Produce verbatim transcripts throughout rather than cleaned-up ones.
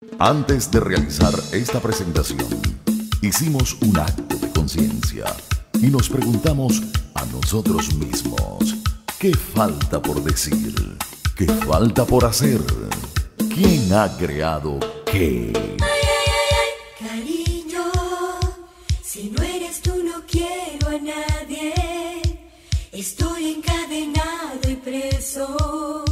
Antes de realizar esta presentación, hicimos un acto de conciencia y nos preguntamos a nosotros mismos, ¿qué falta por decir? ¿Qué falta por hacer? ¿Quién ha creado qué? Ay, ay, ay, ay, cariño, si no eres tú no quiero a nadie. Estoy encadenado y preso.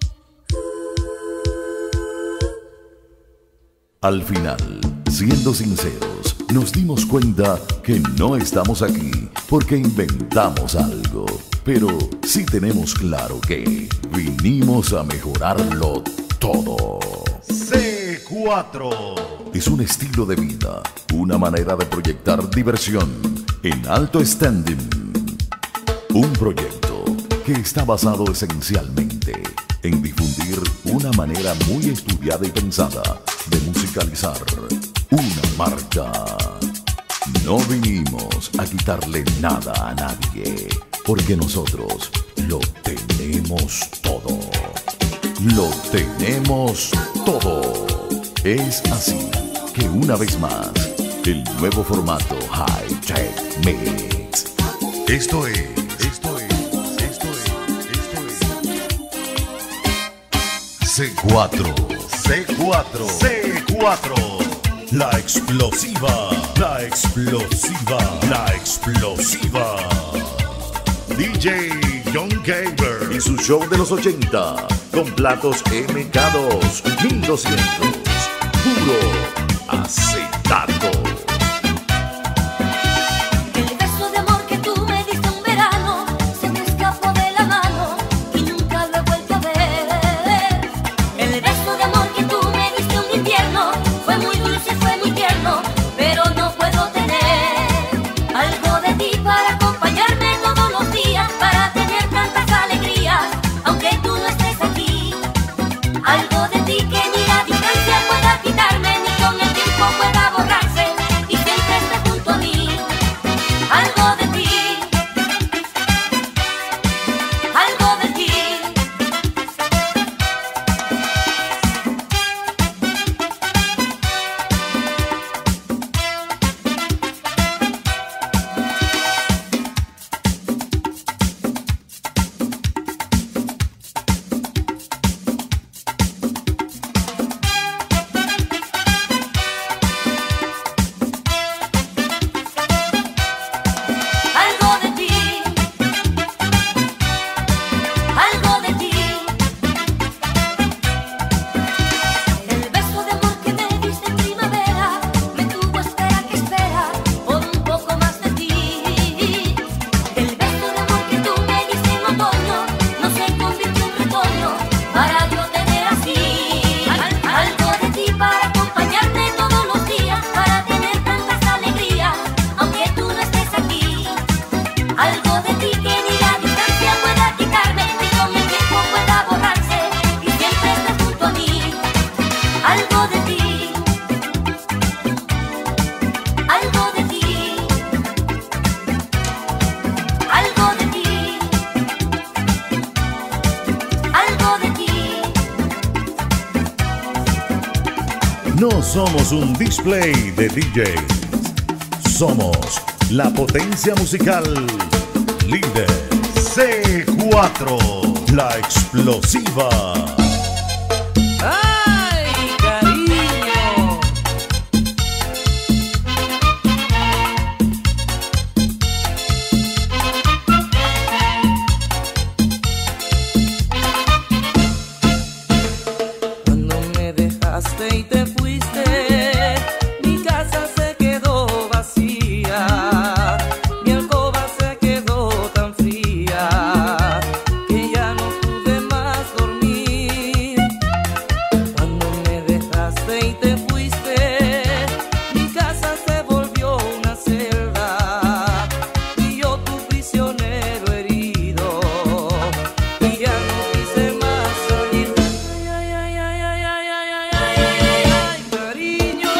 Al final, siendo sinceros, nos dimos cuenta que no estamos aquí porque inventamos algo, pero sí tenemos claro que vinimos a mejorarlo todo. C cuatro Es un estilo de vida, una manera de proyectar diversión en alto standing. Un proyecto que está basado esencialmente en difundir una manera muy estudiada y pensada de musicalizar una marca. No vinimos a quitarle nada a nadie, porque nosotros lo tenemos todo. Lo tenemos todo. Es así que una vez más, el nuevo formato High Tech Mix. Esto es, esto es, esto es, esto es C cuatro. C cuatro C cuatro La explosiva, la explosiva, la explosiva. D J John Gaber Y su show de los ochenta, con platos M K dos mil doscientos, puro acetato. El beso de amor que tú me diste un verano se me escapó de la mano y nunca lo he vuelto a ver. El beso de amor que tú me diste un invierno fue muy dulce, fue muy tierno, pero no puedo tener algo de ti para acompañarme todos los días, para tener tantas alegrías, aunque tú no estés aquí. Algo de ti que ni la distancia pueda quitarme, ni con el tiempo pueda borrarse, y siempre estés junto a mí. Algo de ti, algo de ti. Algo de ti, algo de ti. El beso de amor que me diste en primavera me tuvo espera que espera por un poco más de ti. El beso de amor que tú me diste en otoño no se convirtió en retoño para yo tener así. Al- algo de ti para acompañarme todos los días, para tener tantas alegrías, aunque tú no estés aquí. Algo de ti que ni la distancia pueda quitarme, ni con el tiempo pueda borrarse, y siempre estés junto a mí. Algo de ti, algo de ti, algo de ti, algo de ti. No somos un display de D Js, somos la potencia musical líder. C cuatro La explosiva. ¡Ay, cariño! Cuando me dejaste y te fuiste, mi casa se quedó vacía, mi alcoba se quedó tan fría que ya no pude más dormir. Cuando me dejaste y te fuiste, mi casa se volvió una celda y yo tu prisionero herido, y ya no quise más salir. Ay, ay, ay, ay, ay, ay, ay, ay, ay, ay, cariño.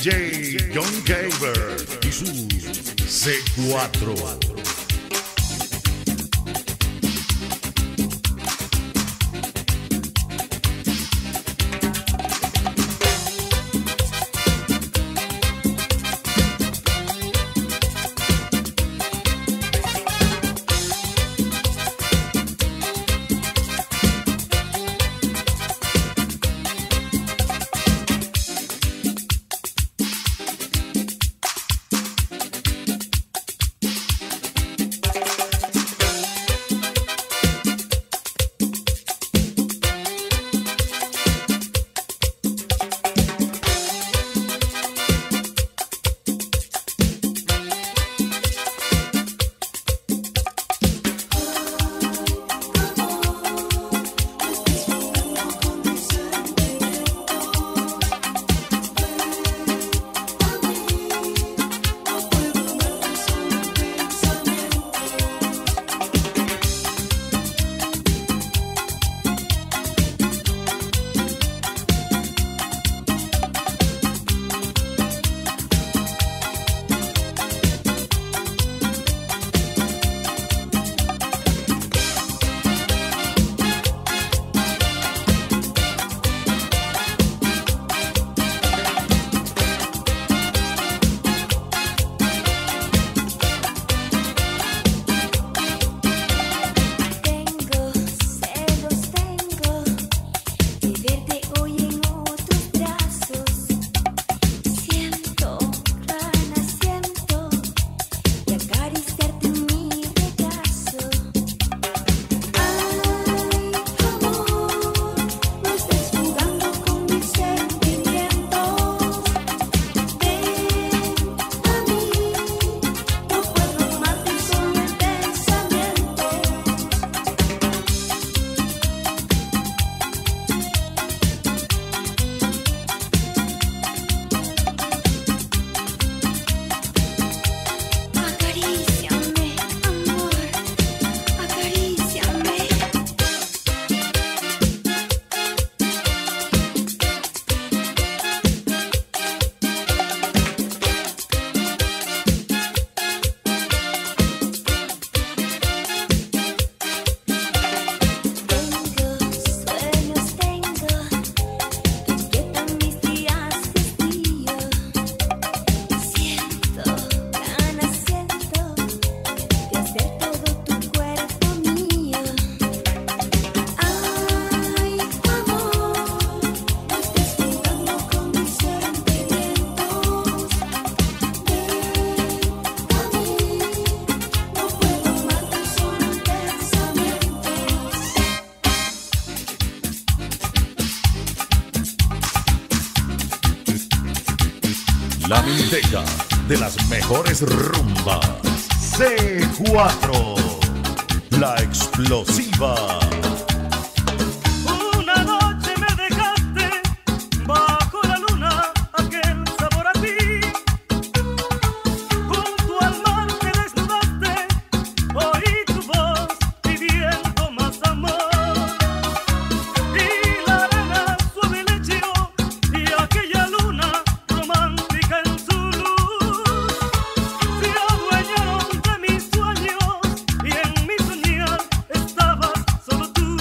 D J John Gaber y su C cuatro. La miniteca de las mejores rumbas. C cuatro, la explosiva. Una noche me dejaste bajo la luna, aquel sabor a ti. Junto al mar te desnudaste, oí tu voz pidiendo más amor. Y la arena suave lecheó y aquella luna romántica en su luz se adueñaron de mis sueños y en mi soñar estabas solo tú.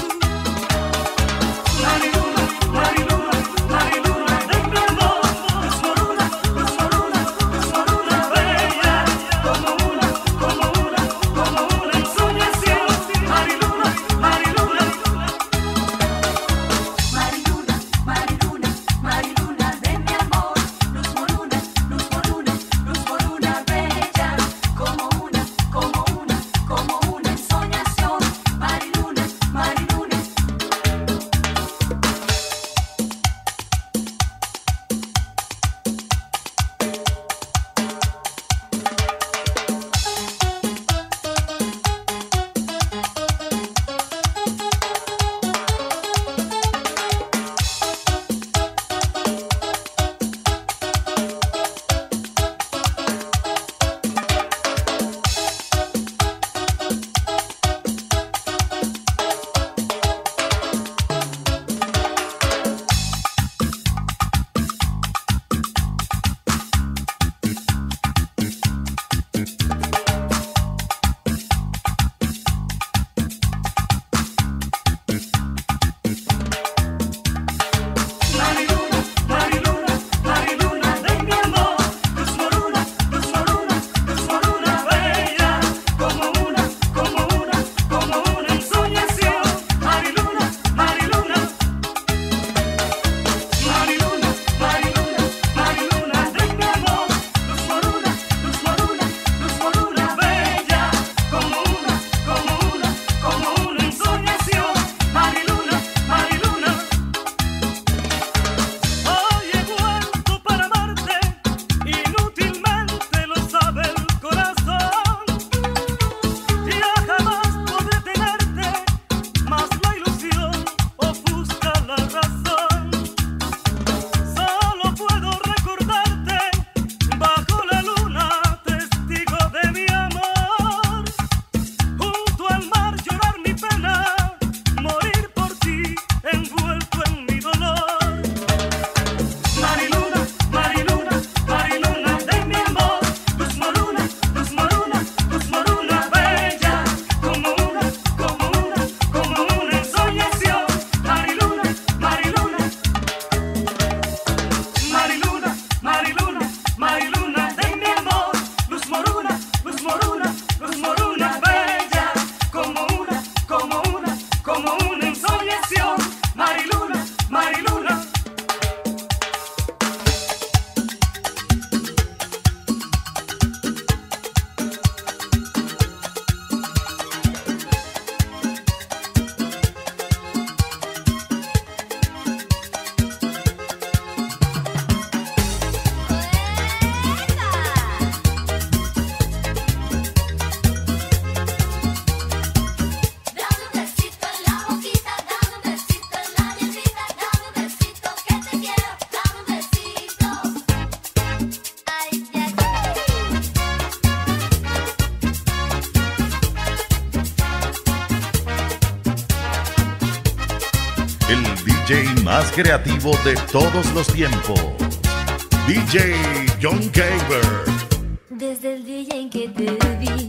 J más creativo de todos los tiempos, D J John Caber. Desde el día en que te vi,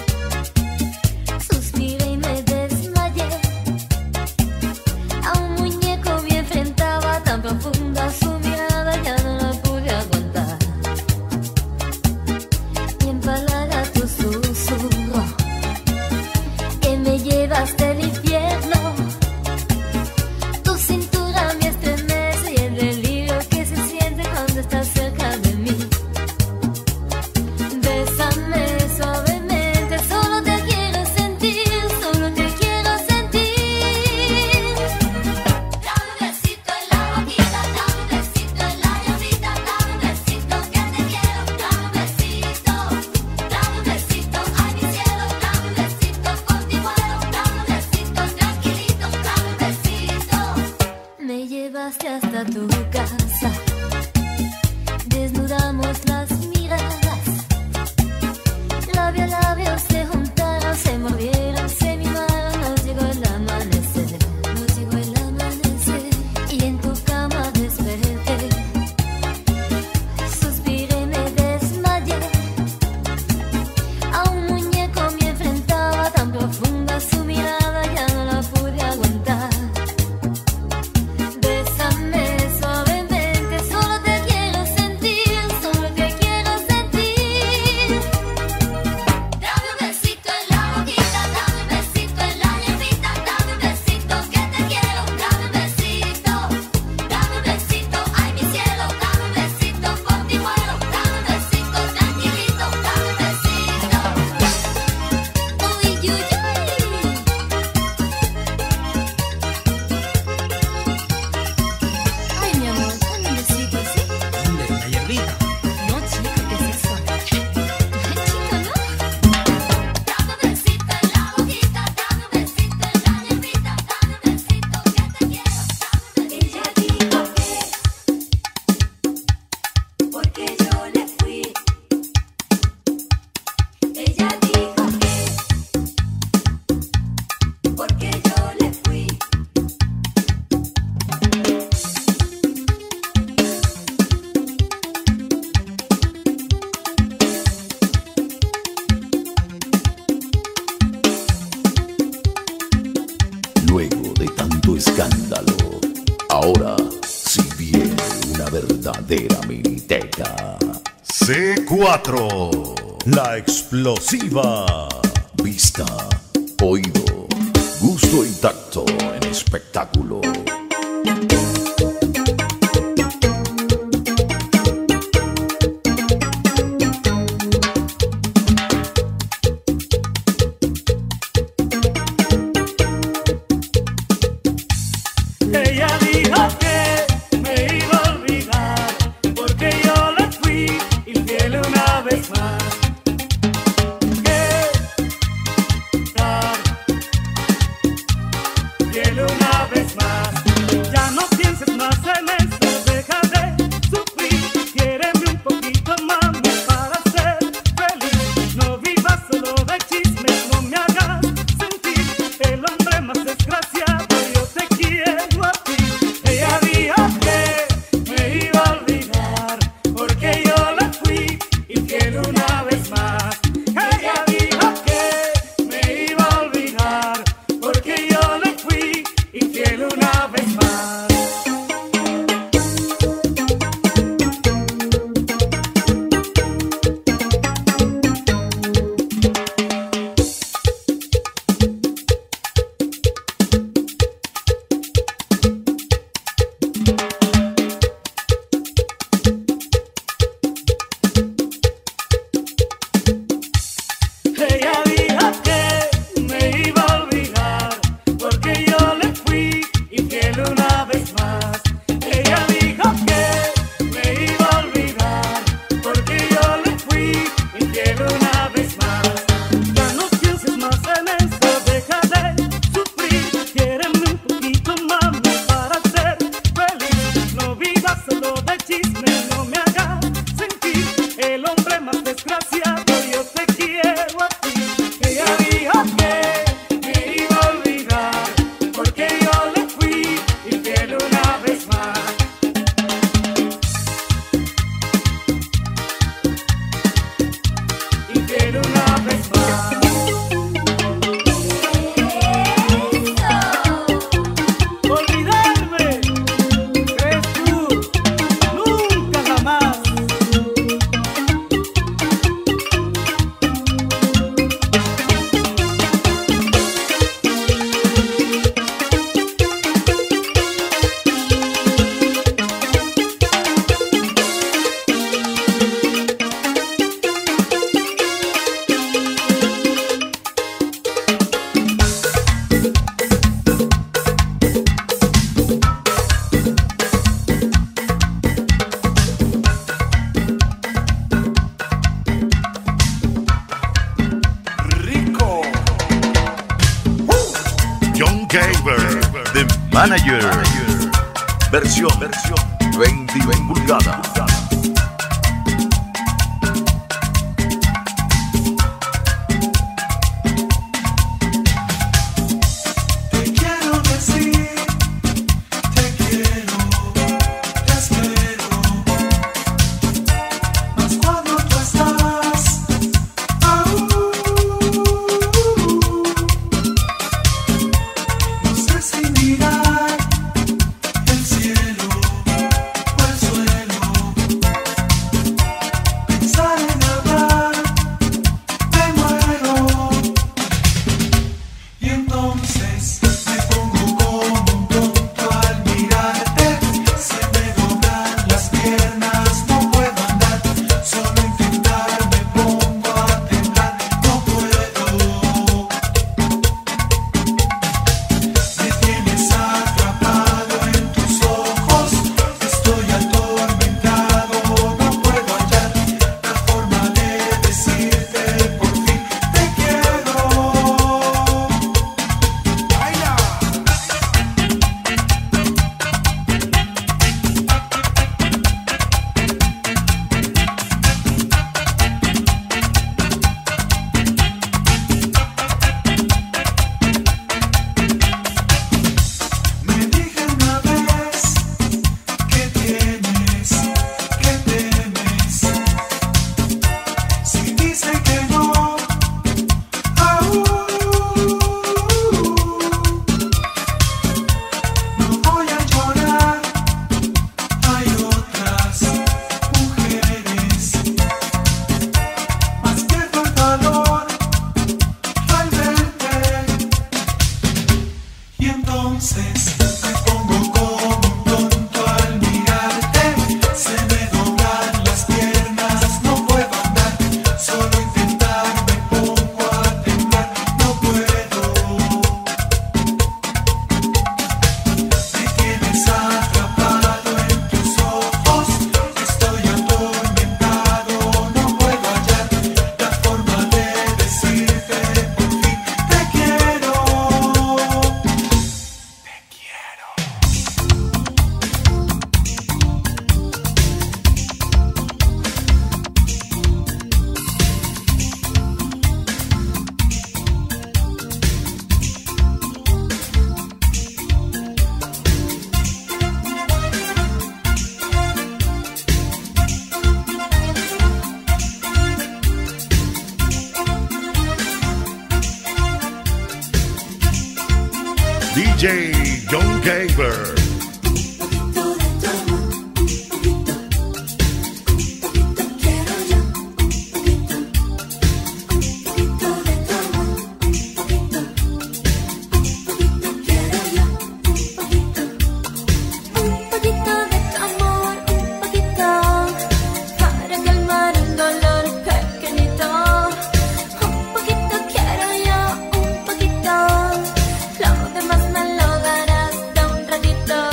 suspiré y me desmayé. A un muñeco me enfrentaba, tan profunda su mirada, ya no la pude aguantar. Y empalaga tu susurro, que me llevaste al infierno. Tu cintura me estremece y el delirio que se siente cuando estás cerca de mí. Bésame suavemente, solo te quiero sentir, solo te quiero sentir. Dame un besito en la boquita, dame un besito en la llavita, dame un besito que te quiero, dame un besito, dame un besito, ay mi cielo, dame un besito por ti muero, dame un besito tranquilito, dame un besito. Me llevaste hasta tu casa, desnudamos las miradas. Labio a labio se juntaron, se mordieron, se mimaron. Nos llegó el amanecer, nos llegó el amanecer. Y en tu cama desperté, suspiré y me desmayé. A un muñeco me enfrentaba, tan profunda su mirada, ya no la pude aguantar. Bésame suavemente, solo te quiero sentir, solo te quiero sentir. Dame un besito en la boquita, dame un besito en la llavita, dame un besito que te quiero, dame un besito, dame un besito, ay mi cielo, dame un besito por ti muero, dame un besito tranquilito, dame un besito. Uy, uy, uy. Ay, mi amor, dame un besito, ¿sí? ¿Dónde? ¿La hierbita? No, chico, ¿qué es eso? Ay, chico, ¿no? Dame un besito en la boquita, dame un besito en la llavita, dame un besito que te quiero, dame un besito. Ella dijo que, porque yo le fui. Ella dijo que, porque yo le fui. Luego de tanto escándalo, ahora sí viene una verdadera miniteca. C cuatro, la explosiva. Vista, oído, gusto y tacto en espectáculo. Ella dijo que me iba a olvidar, porque yo le fui infiel una vez más. Que estar fiel una vez más. Caber, The Manager. Versión, versión veintiuno pulgadas. D J John Caber. Lo demás me lo darás de un ratito.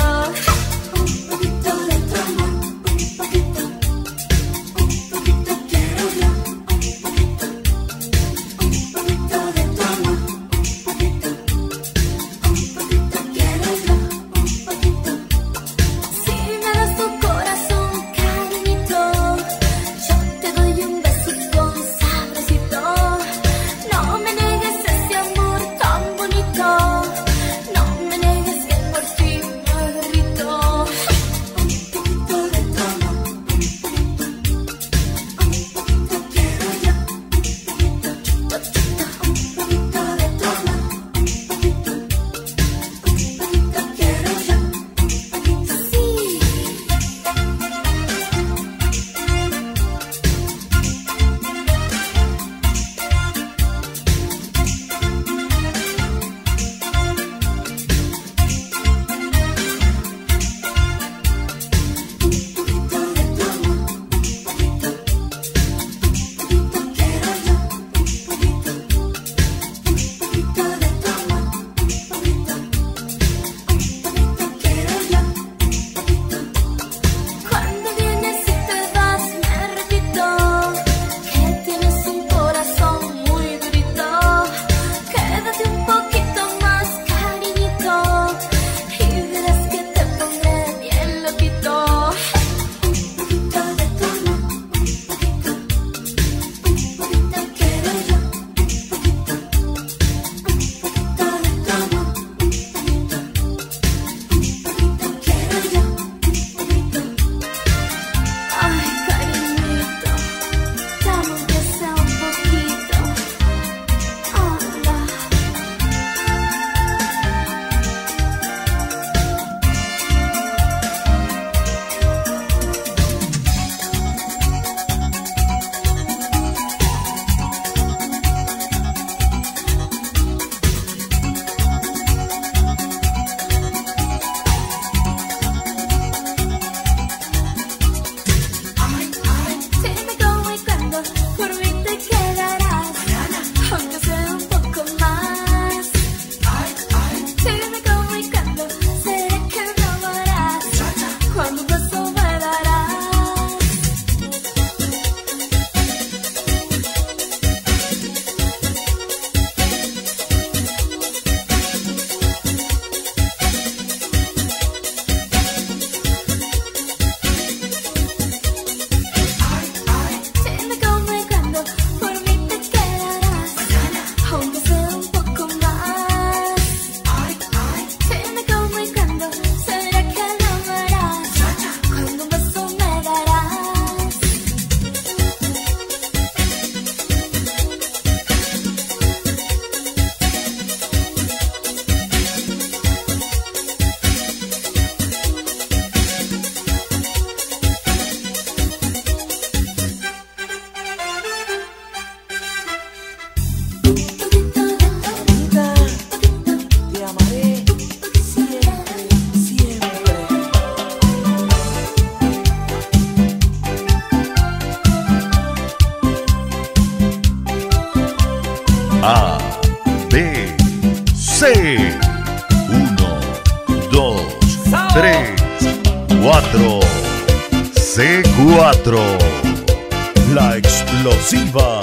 C. Uno, dos, tres, cuatro. C cuatro. La explosiva.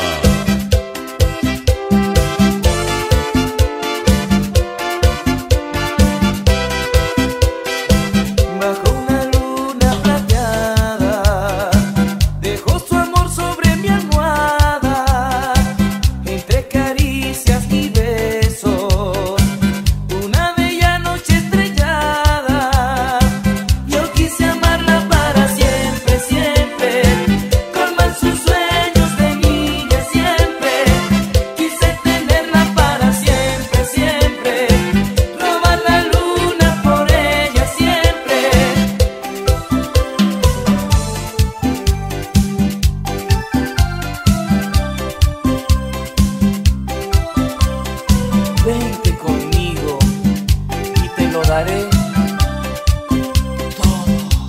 Bajo una luna plateada, dejó su amor sobre mi almohada, entre caricias y besos, una bella noche estrellada. Yo quise amarla para siempre, siempre, colmar sus sueños de niña siempre. Quise tenerla para siempre, siempre, robar la luna por ella siempre. Vente conmigo y te lo daré todo.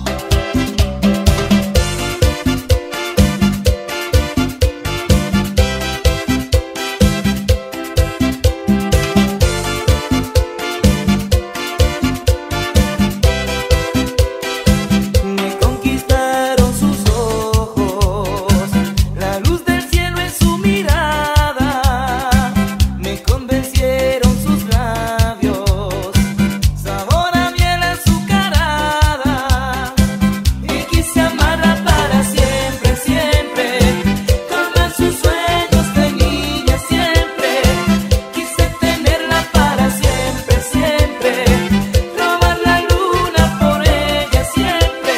Me conquistaron sus ojos, la luz del cielo en su mirada, me convencieron sus labios, sabor a miel azucarada, y quise amarla para siempre, siempre, colmar sus sueños de niña siempre. Quise tenerla para siempre, siempre, robar la luna por ella siempre.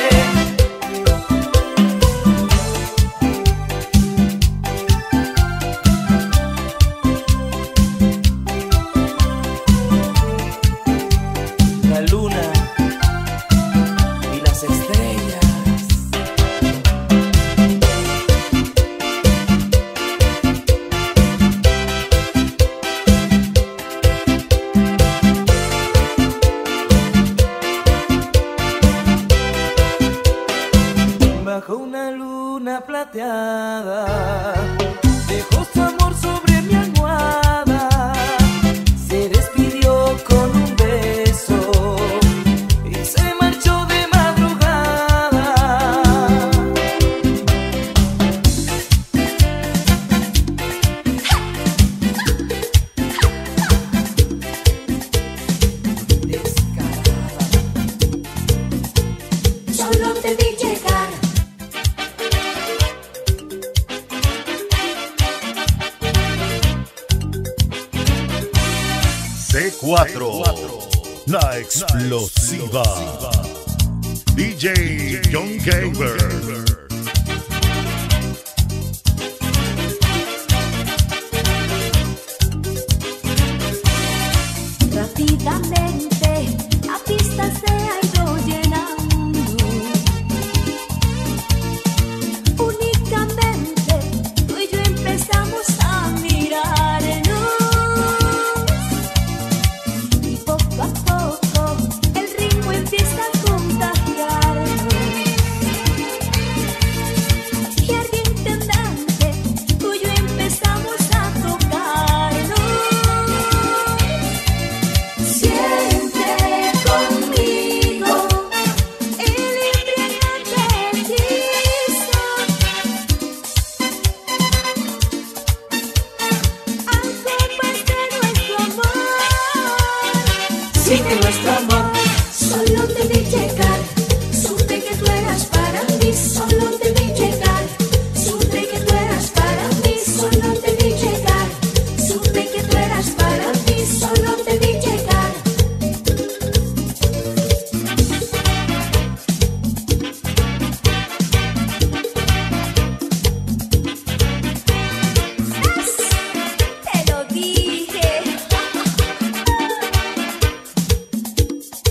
La luna y las estrellas. Bajo una luna plateada, dejó su amor sobre mi almohada, se despidió con un beso y se marchó de madrugada. Descarada. Solo te vi llegar. C cuatro. La explosiva. D J John Gaber. Rápidamente la pista se ha ido llenando. Únicamente tú y yo empezamos a mirarnos, y poco a poco el ritmo empieza a contagiarnos. Y ardiente andante tú y yo empezamos a tocarnos. Siente conmigo el embriagante hechizo, algo más de nuestro amor. Siente nuestro amor. Solo te vi llegar, supe que tú eras para mí. Solo te vi llegar, supe que tú eras para mí. Solo te vi llegar, supe que tú eras para mí. Solo te vi llegar. Te lo dije.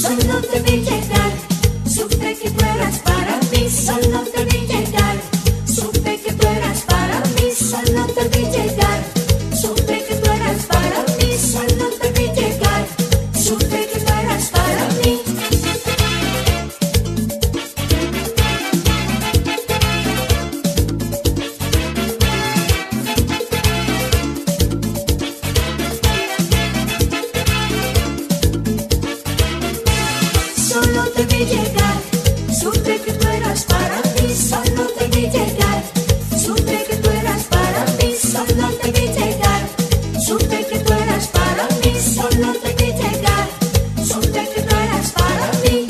solo te vi llegar. Supe que tú eras para mí, solo te vi llegar. Supe que tú eras para mí, solo te vi llegar. Supe que tú eras para mí, solo te vi llegar. Supe que tú eras para mí. Solo te vi llegar, supe que tú eras para mí, solo te vi llegar. Supe que tú eras para mí, solo te vi llegar. Supe que tú eras para mí, solo te vi llegar. Supe que tú eras para mí.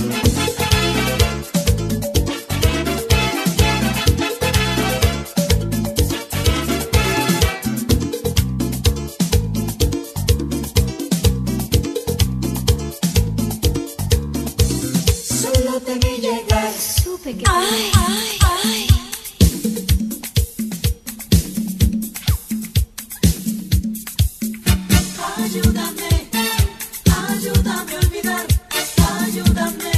Solo te vi llegar. Supe que ay, ay, ay. Ayúdame, ayúdame a olvidar. Ayúdame,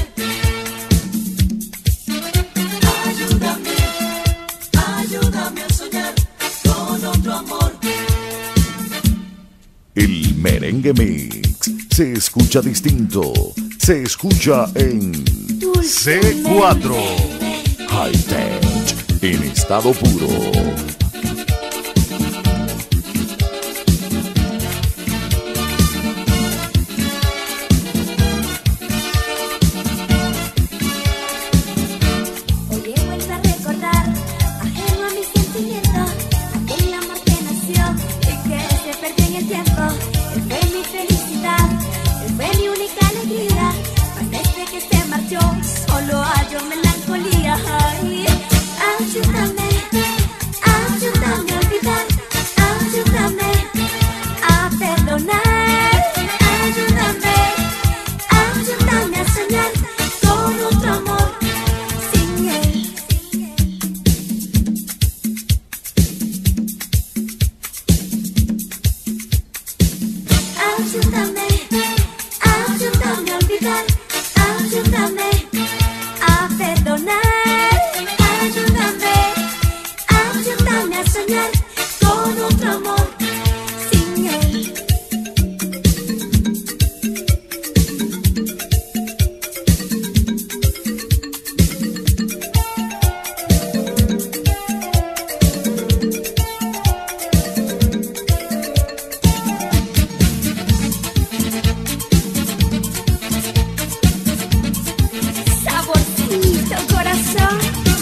ayúdame, ayúdame a soñar con otro amor. El merengue mix se escucha distinto, se escucha en C cuatro High Tech en estado puro. Hoy he vuelto a recordar, ajeno a mis sentimientos, aquel amor que nació y que se perdió en el tiempo. Él fue mi felicidad, él fue mi única alegría. Mas desde que se marchó, solo hallo melancolía. Ay, ayúdame, ayúdame a olvidar, ayúdame a perdonar. Ayúdame, ayúdame a soñar con otro amor sin él. Ayúdame, ayúdame a olvidar, ayúdame a perdonar. Ayúdame, ayúdame a soñar con otro amor sin él. Saborcito, corazón.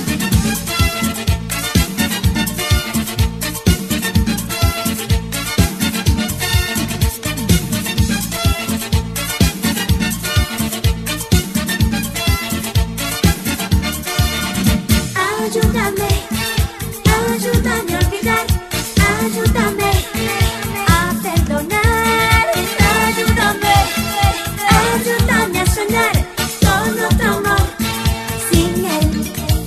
Ayúdame, ayúdame a olvidar, ayúdame a perdonar. Ayúdame, ayúdame a soñar con otro amor sin él.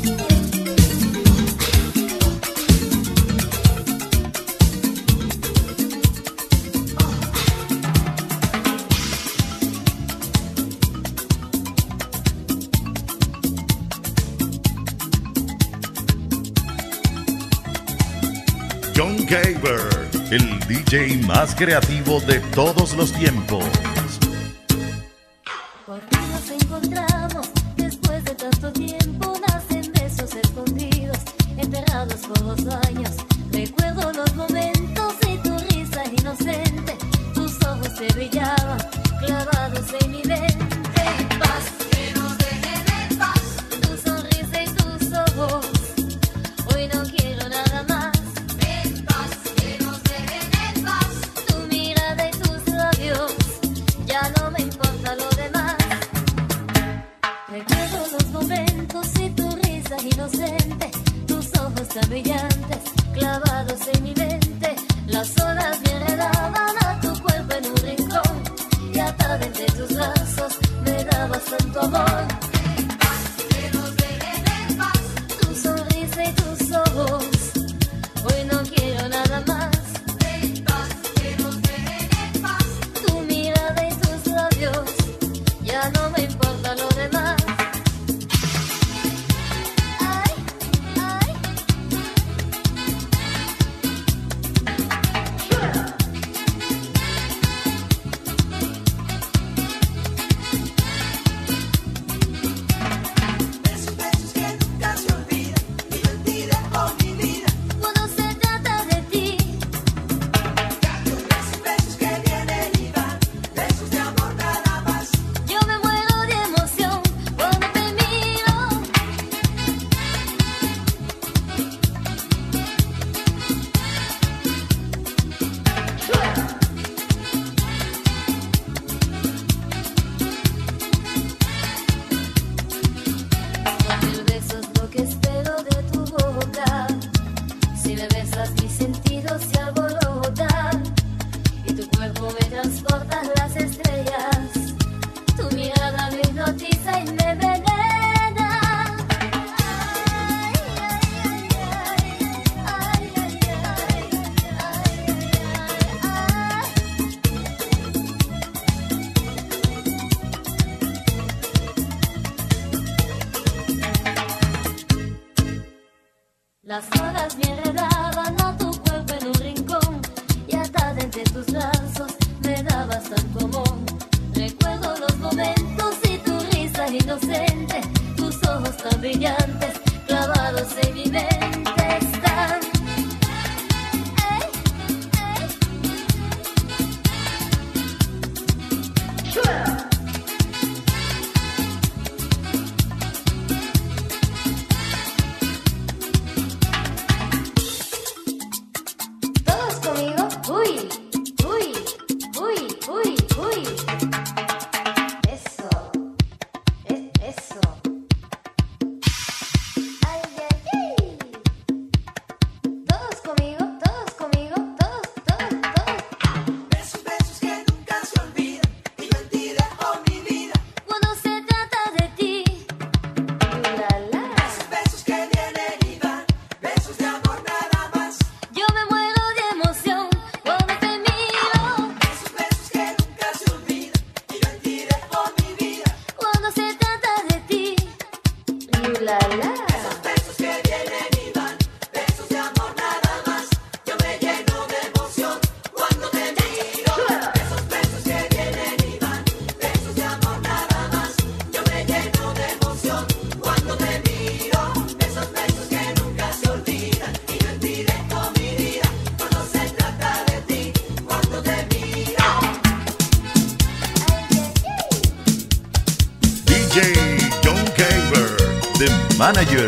John Gaber, el D J más creativo de todos los tiempos. Por fin nos encontramos, después de tanto tiempo nacen besos escondidos, enterrados por los años. Recuerdo los momentos y tu risa inocente, tus ojos se brillaban, clavados en mi mente. Paz, que nos dejen en paz, tu sonrisa y tus ojos, hoy no quiero nada más. En paz, que nos dejen en paz, tu mirada y tus labios, ya no me importa lo demás. Recuerdo los momentos y tu risa inocente, tus ojos tan brillantes, clavados en mi mente. Las olas me enredaban a tu cuerpo en un rincón, y atada entre tus brazos me dabas tanto amor. En paz, que nos dejen en paz, tu sonrisa y tus ojos, hoy no quiero nada más. En paz, que nos dejen en paz, tu mirada y tus labios, ya no me importa. Las horas me enredaban a tu cuerpo en un rincón y atada entre tus brazos me dabas tan común. Recuerdo los momentos y tu risa inocente, tus ojos tan brillantes, clavados en mi mente están. Ey, ey. ¡Chua! Todos conmigo, uy, uy, uy, uy, uy. Eso, es eso. Ay, ay, ay. Todos conmigo, todos conmigo, todos, todos, todos. Besos, besos que nunca se olvidan y yo en ti dejo mi vida. Cuando se trata de ti, la la. Besos, besos que vienen y van, besos de amor nada más. Yo me muero de emoción cuando te miro. Besos, besos que nunca se olvidan y yo en ti dejo mi vida. Cuando se trata de ti, la la. Besos, besos que vienen y van, besos de amor nada más. Yo me lleno de emoción cuando te miro. Besos, besos que vienen y van, besos de amor nada más. Yo me lleno de emoción cuando te miro. Besos, besos que nunca se olvidan y yo en ti dejo mi vida. Cuando se trata de ti, cuando te miro. D J John Caver, The Manager.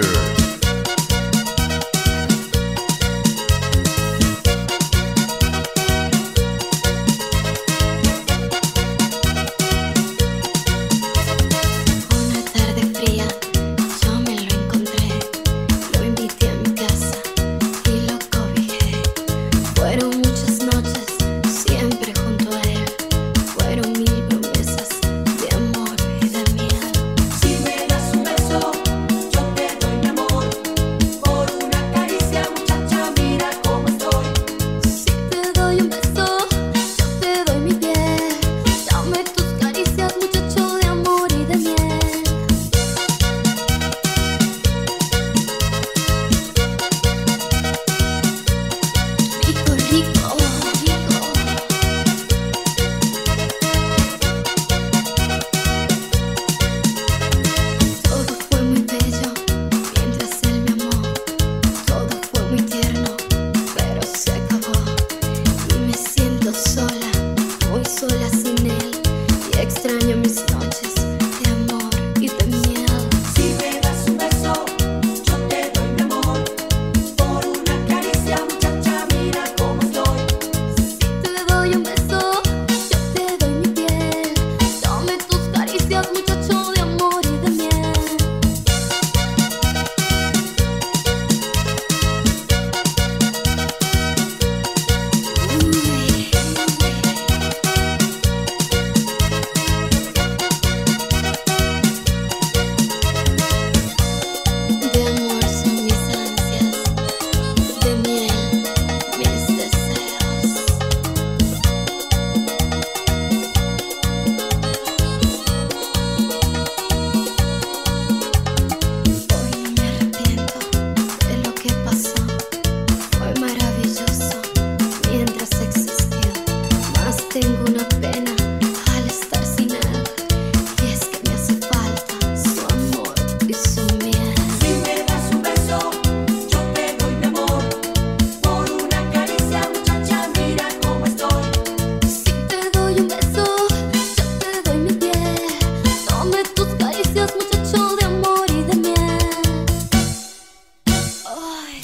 Una tarde fría, yo me lo encontré, lo invité a mi casa y lo cobijé. Fueron muchas noches, siempre junto a él, fueron mil promesas de amor y de miel. Si me das un beso, yo te doy mi amor. Por una caricia, muchacha, mira cómo estoy. Si te doy un beso, yo te doy mi piel, dame tus caricias, muchacho de amor y de miel. Rico, rico, rico. Todo fue muy bello mientras él me amó. Todo fue muy tierno, pero se acabó. Y me siento sola, muy sola sin él. Y extraño mis noches de amor y de miel. Si me das un beso, yo te doy mi amor. Por una caricia, muchacha, mira cómo estoy. Si te doy un beso, yo te doy mi piel. Dame tus caricias, muchacho de amor y de miel. De amor son mis ansias, de miel mis deseos. Hoy me arrepiento de lo que pasó. Fue maravilloso mientras existió. Mas tengo una pena al estar sin él. Y es que me hace falta su amor y su miel. Si me das un beso, yo te doy mi amor. Por una caricia, muchacha, mira cómo estoy. Si te doy un beso, yo te doy mi piel. Dame tus caricias, muchacho de amor y de miel. Ay.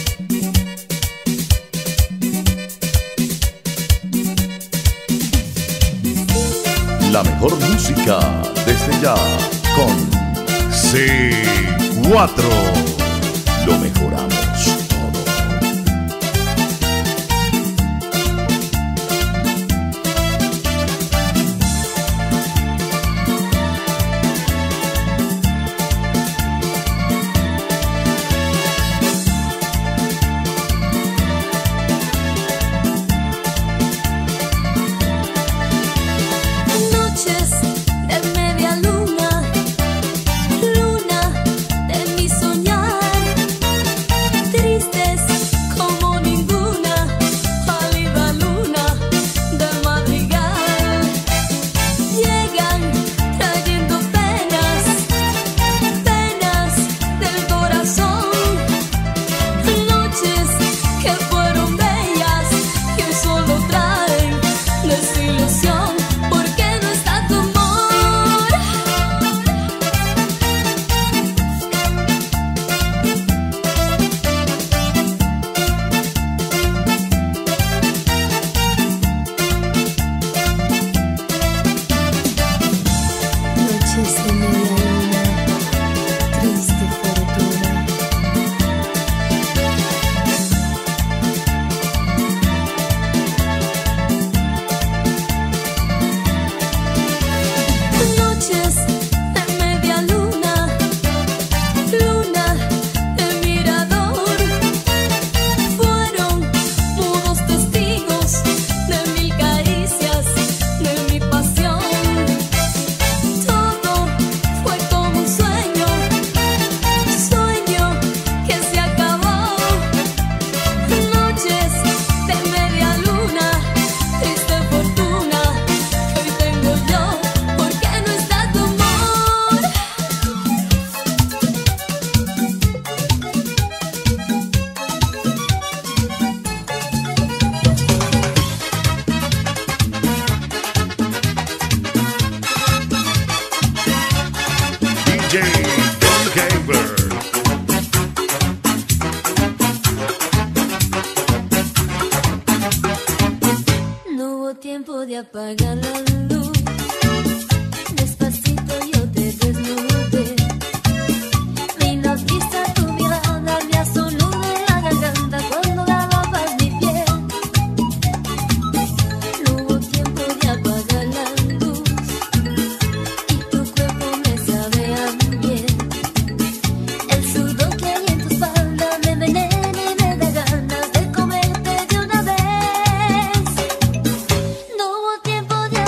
La mejor música desde ya con C cuatro. Lo Mejoramos Todo. Noches de media luna, luna de mi soñar. apagar la luz. Despacito yo te desnudé. Mi noticia, tu mirada me asó un nudo en la garganta cuando lavabas mi piel. No hubo tiempo de apagar la luz y tu cuerpo me sabe a miel. El sudor que hay en tu espalda me envenena y me da ganas de comerte de una vez. No hubo tiempo de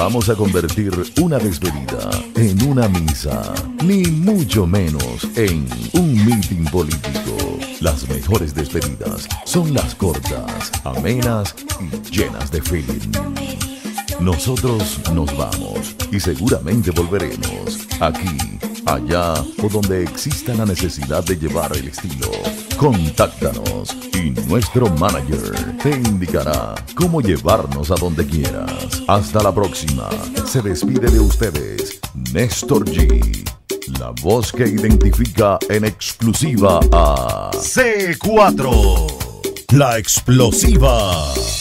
vamos a convertir una despedida en una misa, ni mucho menos en un meeting político. Las mejores despedidas son las cortas, amenas y llenas de feeling. Nosotros nos vamos y seguramente volveremos aquí, allá o donde exista la necesidad de llevar el estilo. Contáctanos y nuestro manager te indicará cómo llevarnos a donde quieras. Hasta la próxima. Se despide de ustedes Néstor G, la voz que identifica en exclusiva a C cuatro, la explosiva.